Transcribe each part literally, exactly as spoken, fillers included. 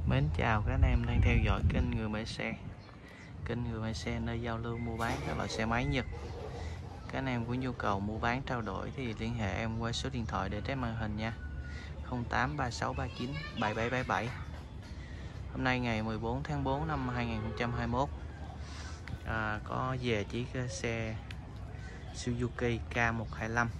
Mến chào các anh em đang theo dõi kênh Người Mê Xe. Kênh Người Mê Xe nơi giao lưu mua bán các loại xe máy Nhật. Các anh em có nhu cầu mua bán trao đổi thì liên hệ em qua số điện thoại để trên màn hình nha, không tám ba sáu ba chín bảy bảy bảy bảy. Hôm nay ngày mười bốn tháng tư năm hai nghìn không trăm hai mươi mốt, à, có về chiếc xe Suzuki K một hai lăm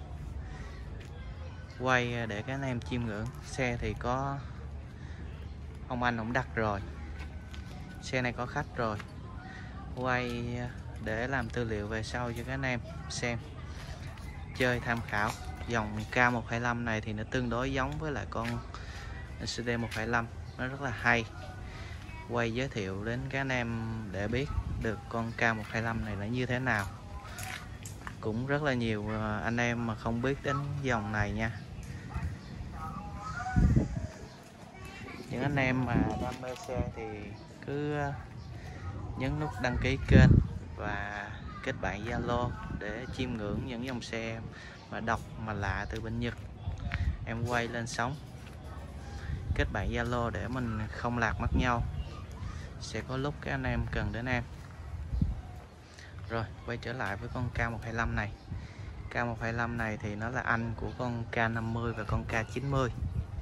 quay để các anh em chiêm ngưỡng. Xe thì có ông anh ông đặt rồi, xe này có khách rồi, quay để làm tư liệu về sau cho các anh em xem chơi tham khảo. Dòng K một hai lăm này thì nó tương đối giống với lại con xê đê một hai lăm, nó rất là hay. Quay giới thiệu đến các anh em để biết được con K một hai lăm này là như thế nào. Cũng rất là nhiều anh em mà không biết đến dòng này nha. Những anh em mà đam mê xe thì cứ nhấn nút đăng ký kênh và kết bạn Zalo để chiêm ngưỡng những dòng xe mà độc mà lạ từ bên Nhật. Em quay lên sóng, kết bạn Zalo để mình không lạc mất nhau. Sẽ có lúc các anh em cần đến em. Rồi quay trở lại với con K một hai lăm này. K một hai lăm này thì nó là anh của con K năm mươi và con K chín mươi.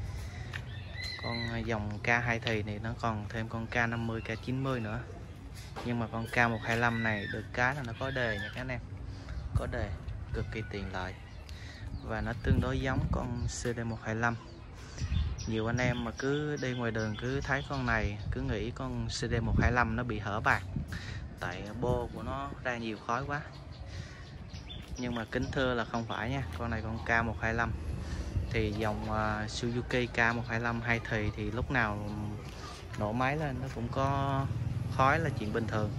Con dòng K hai thì thì nó còn thêm con K năm mươi, K chín mươi nữa. Nhưng mà con K một hai lăm này được cái là nó có đề nha các anh em. Có đề cực kỳ tiện lợi. Và nó tương đối giống con xê đê một hai lăm. Nhiều anh em mà cứ đi ngoài đường cứ thấy con này cứ nghĩ con xê đê một hai lăm nó bị hở bạc, tại bô của nó ra nhiều khói quá. Nhưng mà kính thưa là không phải nha. Con này con K một hai lăm thì dòng uh, Suzuki K một hai lăm hai thì thì lúc nào nổ máy lên nó cũng có khói là chuyện bình thường.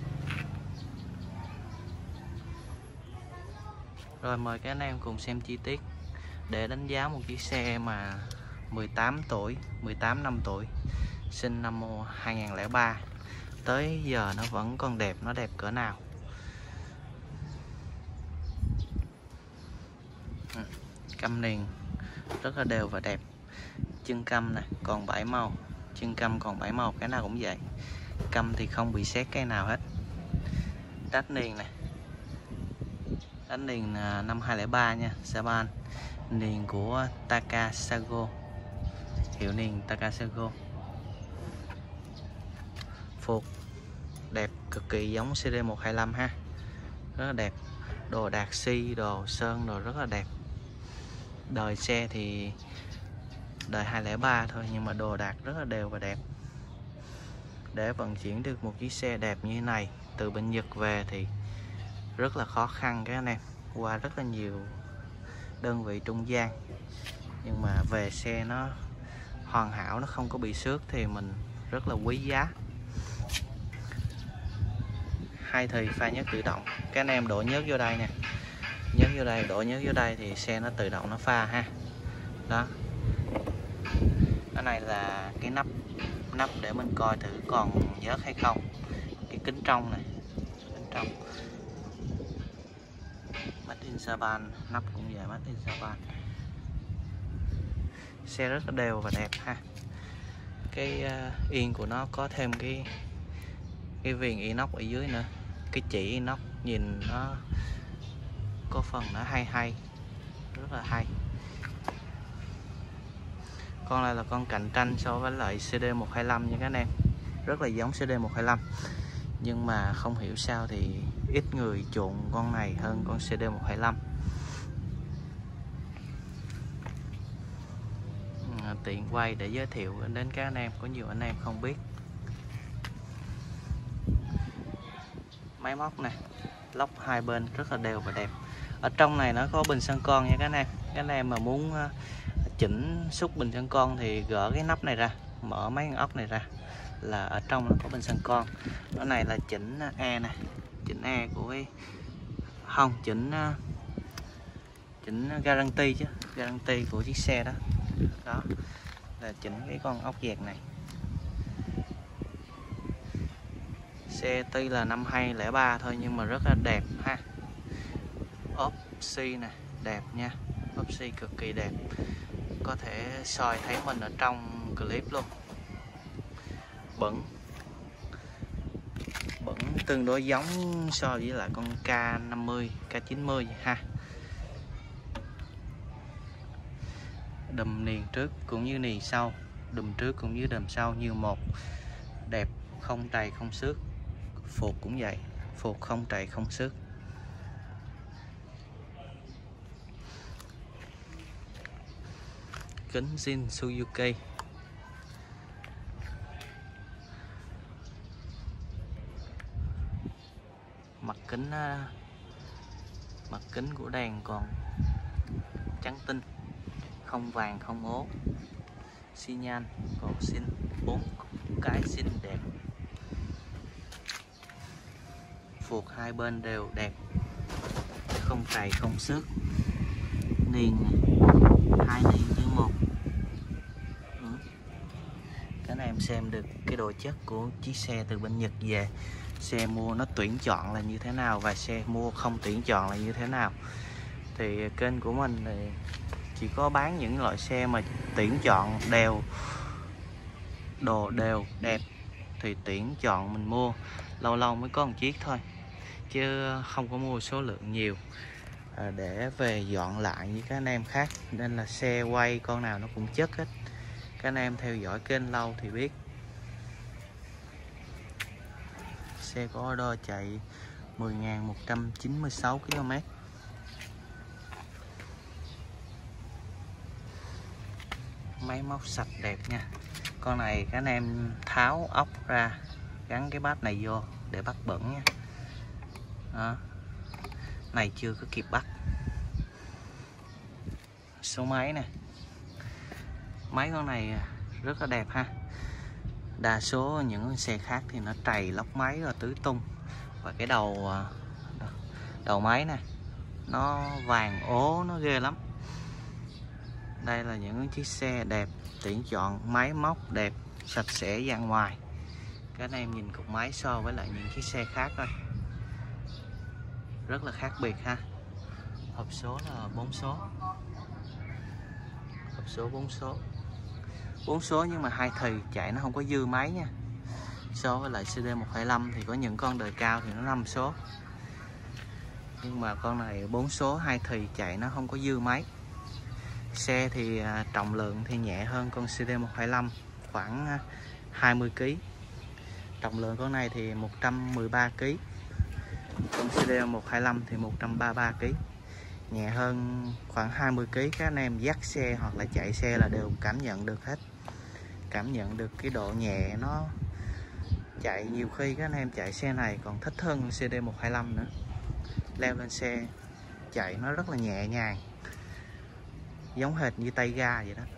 Rồi mời các anh em cùng xem chi tiết để đánh giá một chiếc xe mà mười tám tuổi, mười tám năm tuổi, sinh năm hai nghìn không trăm lẻ ba, tới giờ nó vẫn còn đẹp. Nó đẹp cỡ nào. Căm niền rất là đều và đẹp. Chân căm này còn bảy màu, chân căm còn bảy màu, cái nào cũng vậy. Căm thì không bị sét cái nào hết. Đắt niền này, đắt niền năm hai không không ba nha, Japan. Niền của Takasago, hiệu niền Takasago. Phục đẹp cực kỳ giống xê đê một hai lăm ha, rất là đẹp. Đồ đạc xi, đồ sơn đồ rất là đẹp. Đời xe thì đời hai không không ba thôi, nhưng mà đồ đạc rất là đều và đẹp. Để vận chuyển được một chiếc xe đẹp như thế này từ bên Nhật về thì rất là khó khăn các anh em, qua rất là nhiều đơn vị trung gian. Nhưng mà về xe nó hoàn hảo, nó không có bị xước thì mình rất là quý giá. Hai thì pha nhớt tự động, các anh em đổ nhớt vô đây nè, nhớt vô đây, đổ nhớt vô đây thì xe nó tự động nó pha ha. Đó, cái này là cái nắp nắp để mình coi thử còn nhớt hay không. Cái kính trong này, kính trong Made in Japan, nắp cũng vậy, Made in Japan. Xe rất là đều và đẹp ha. Cái uh, yên của nó có thêm cái cái viền inox ở dưới nữa, cái chỉ inox nhìn nó có phần nó hay hay, rất là hay. Con này là con cạnh tranh so với lại xê đê một hai lăm nha các anh em, rất là giống xê đê một hai lăm. Nhưng mà không hiểu sao thì ít người chuộng con này hơn con xê đê một hai lăm. À, tiện quay để giới thiệu đến các anh em, có nhiều anh em không biết. Máy móc này, lốc hai bên rất là đều và đẹp. Ở trong này nó có bình xăng con nha các anh em. Các anh em mà muốn chỉnh xúc bình xăng con thì gỡ cái nắp này ra, mở mấy con ốc này ra là ở trong nó có bình xăng con. Cái này là chỉnh E này, chỉnh E của cái không chỉnh chỉnh guarantee chứ, guarantee của chiếc xe đó. Đó là chỉnh cái con ốc dẹt này. Xe tuy là năm hai không không ba thôi nhưng mà rất là đẹp ha. Ốp xi nè, đẹp nha, ốp xi cực kỳ đẹp. Có thể soi thấy mình ở trong clip luôn. bẩn bẩn tương đối giống so với lại con K năm mươi, K chín mươi ha. Đùm niền trước cũng như niền sau, đùm trước cũng như đùm sau như một, đẹp, không trầy không xước. Phuộc cũng vậy, phuộc không trầy không xước. Kính zin Suzuki. Mặt kính mặt kính của đèn còn trắng tinh, không vàng không ố. Xi nhan còn xin bốn cái xinh đẹp. Phuộc hai bên đều đẹp, không trầy không xước. Niền hai niền như một. Ừ. Cái này em xem được cái độ chất của chiếc xe từ bên Nhật về. Xe mua nó tuyển chọn là như thế nào và xe mua không tuyển chọn là như thế nào. Thì kênh của mình thì chỉ có bán những loại xe mà tuyển chọn đều, đồ đều đẹp thì tuyển chọn mình mua, lâu lâu mới có một chiếc thôi chứ không có mua số lượng nhiều à, để về dọn lại với các anh em khác. Nên là xe quay con nào nó cũng chất hết. Các anh em theo dõi kênh lâu thì biết. Xe có order chạy mười nghìn một trăm chín mươi sáu ki lô mét. Máy móc sạch đẹp nha. Con này các anh em tháo ốc ra, gắn cái bát này vô để bắt bẩn nha. Đó. Này chưa có kịp bắt. Số máy nè. Máy con này rất là đẹp ha. Đa số những xe khác thì nó trầy lóc máy rồi tứ tung. Và cái đầu đầu máy nè, nó vàng ố, nó ghê lắm. Đây là những chiếc xe đẹp, tuyển chọn, máy móc đẹp, sạch sẽ ra ngoài. Các anh em nhìn cục máy so với lại những chiếc xe khác thôi, rất là khác biệt ha. Hộp số là bốn số. Hộp số bốn số. bốn số nhưng mà hai thì chạy nó không có dư máy nha. So với lại C D một hai lăm thì có những con đời cao thì nó năm số. Nhưng mà con này bốn số hai thì chạy nó không có dư máy. Xe thì trọng lượng thì nhẹ hơn con C D một hai lăm khoảng hai mươi ki lô gam. Trọng lượng con này thì một trăm mười ba ki lô gam. Con C D một hai lăm thì một trăm ba mươi ba ki lô gam. Nhẹ hơn khoảng hai mươi ki lô gam. Các anh em dắt xe hoặc là chạy xe là đều cảm nhận được hết. Cảm nhận được cái độ nhẹ nó chạy. Nhiều khi các anh em chạy xe này còn thích hơn C D một hai lăm nữa. Leo lên xe chạy nó rất là nhẹ nhàng, giống hệt như tay ga vậy đó.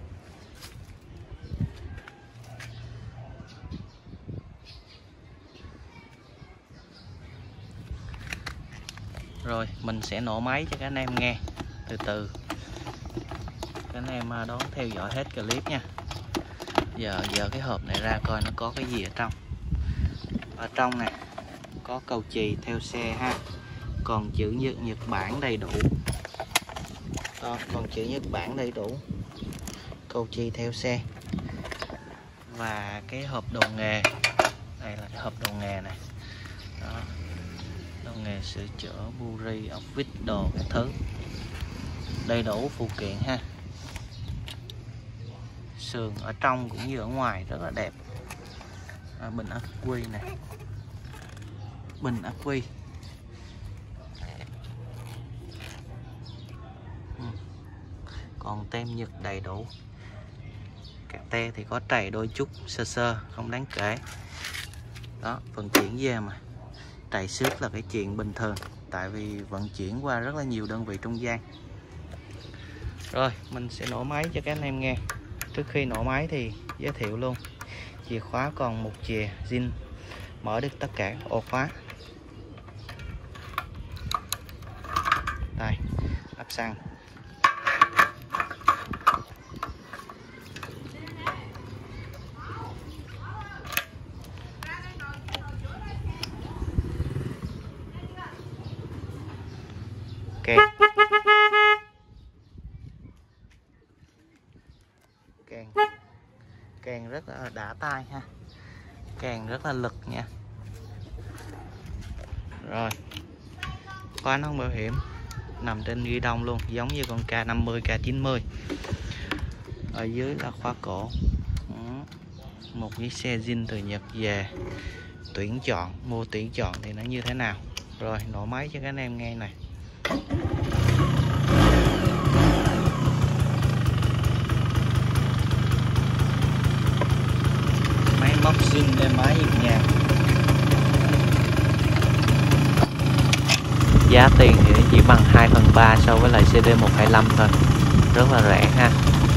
Rồi mình sẽ nổ máy cho các anh em nghe từ từ. Các anh em đón theo dõi hết clip nha. Giờ giờ cái hộp này ra coi nó có cái gì ở trong. Ở trong nè có cầu chì theo xe ha. Còn chữ Nhật, Nhật Bản đầy đủ. Đó, còn chữ Nhật Bản đầy đủ. Cầu chì theo xe. Và cái hộp đồ nghề. Đây là cái hộp đồ nghề này. Đó. Đồ nghề sửa chữa, buri, ốc vít, đồ các thứ. Đầy đủ phụ kiện ha. Sườn ở trong cũng như ở ngoài rất là đẹp. À, bình ắc quy nè. Bình ắc quy. Còn tem Nhật đầy đủ. Các te thì có trầy đôi chút sơ sơ, không đáng kể. Đó, vận chuyển về mà trầy xước là cái chuyện bình thường, tại vì vận chuyển qua rất là nhiều đơn vị trung gian. Rồi mình sẽ nổ máy cho các anh em nghe. Trước khi nổ máy thì giới thiệu luôn, chìa khóa còn một chìa zin, mở được tất cả ổ khóa. Đây, áp xăng. Kèn. Kèn. Kèn rất là đã tai ha. càng rất là lực nha. Rồi, khóa nón bảo hiểm nằm trên ghi đông luôn, giống như con K năm mươi, K chín mươi. Ở dưới là khóa cổ. Một chiếc xe zin từ Nhật về. Tuyển chọn, mua tuyển chọn thì nó như thế nào. Rồi, nổ máy cho các anh em nghe này. Máy móc zin lên máy nhịp nhàng. Giá tiền thì chỉ bằng hai phần ba so với lại C D một hai lăm thôi. Rất là rẻ ha.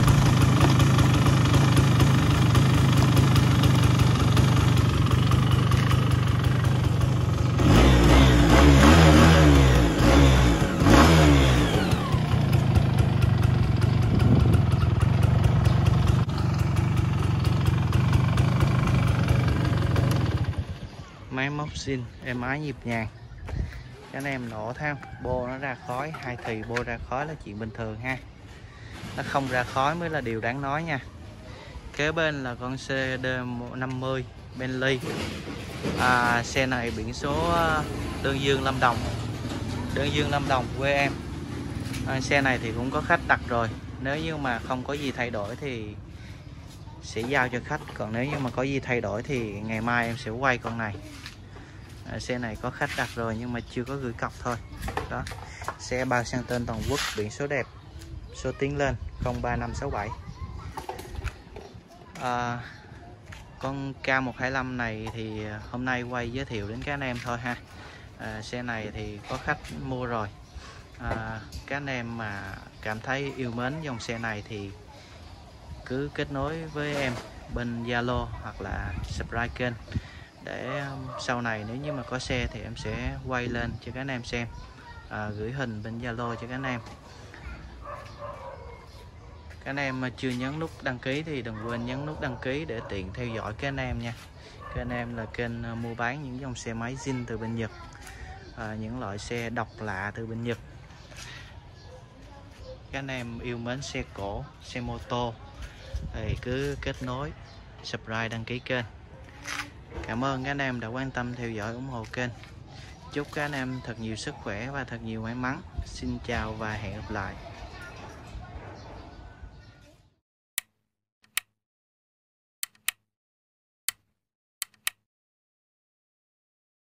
Máy móc zin êm ái nhịp nhàng. Các anh em nổ theo bô nó ra khói, hai thì bô ra khói là chuyện bình thường ha. Nó không ra khói mới là điều đáng nói nha. Kế bên là con C D năm mươi Bentley. À, xe này biển số Đơn Dương Lâm Đồng. Đơn Dương Lâm Đồng quê em. À, xe này thì cũng có khách đặt rồi. Nếu như mà không có gì thay đổi thì sẽ giao cho khách. Còn nếu như mà có gì thay đổi thì ngày mai em sẽ quay con này. À, xe này có khách đặt rồi nhưng mà chưa có gửi cọc thôi. Đó. Xe bao sang tên toàn quốc, biển số đẹp, số tiến lên không ba năm sáu bảy. À, con K một hai lăm này thì hôm nay quay giới thiệu đến các anh em thôi ha. À, xe này thì có khách mua rồi. À, các anh em mà cảm thấy yêu mến dòng xe này thì cứ kết nối với em bên Zalo hoặc là subscribe kênh để sau này nếu như mà có xe thì em sẽ quay lên cho các anh em xem, à, gửi hình bên Zalo cho các anh em. Các anh em mà chưa nhấn nút đăng ký thì đừng quên nhấn nút đăng ký để tiện theo dõi các anh em nha. Các anh em là kênh mua bán những dòng xe máy zin từ bên Nhật, à, những loại xe độc lạ từ bên Nhật. Các anh em yêu mến xe cổ, xe mô tô thì cứ kết nối, subscribe, đăng ký kênh. Cảm ơn các anh em đã quan tâm theo dõi ủng hộ kênh. Chúc các anh em thật nhiều sức khỏe và thật nhiều may mắn. Xin chào và hẹn gặp lại.